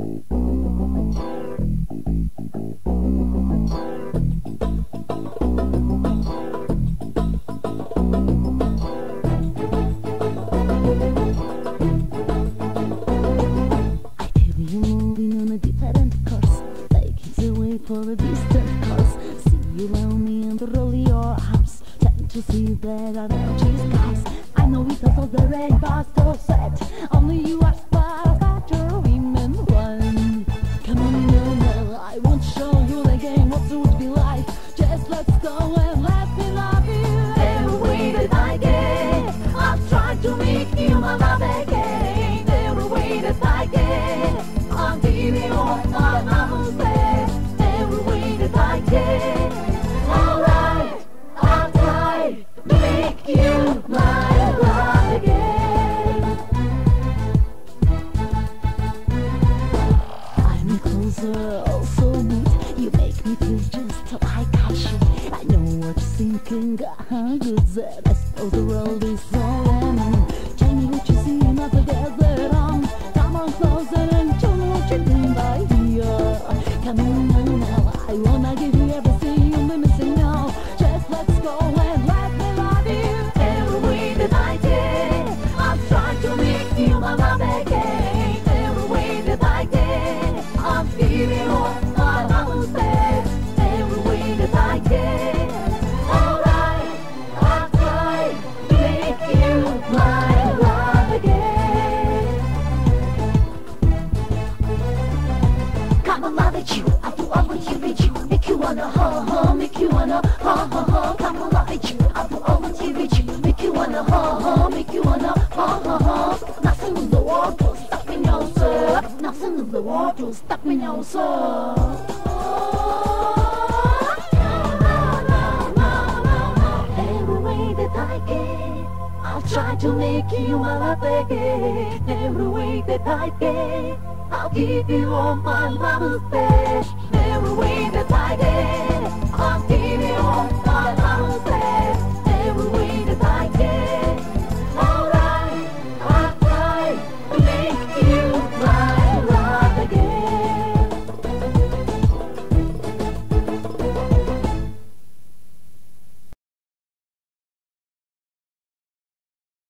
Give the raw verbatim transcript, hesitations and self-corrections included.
For a distant course, see you lonely and roll your arms. Tend to see that our energy skies. I know it was all the rainbows so sad. Only you are sparks that your women one. Come on, no, no, I won't show you the game what it would be like. Just let's go and let me love you. Every way that I get, I'll try to make you my love again. Every way that I get, I'll give you all my love. Alright, I'll try to make you my love again. I'm closer, oh so good. You make me feel just like I should. I know what you're thinking, how good that I suppose the world is so long. Tell me what you see, not to get there on. Come on closer and tell me what you mean by here. Come on now, now, I wanna give you everything you've been missing now. Just let's go and let me love you. Every way that I did, I'm trying to make you my love again. Every way that I did, I'm giving all my love back. Every way that I did, alright, I'll try to make you my love again. Come on, love at you. I do all what you with you. Make you wanna ho ho, make you wanna ho ho ho. Come on, love at you. I do all what you with you. Make you wanna ho ho, make you wanna ho ho ho. Nothing in the world will stop me now, sir. Nothing in the world will stop me now, sir. Every way that I get, I'll try to make you my love again. Every way that I get, I'll give you all my love back. Every way that I get.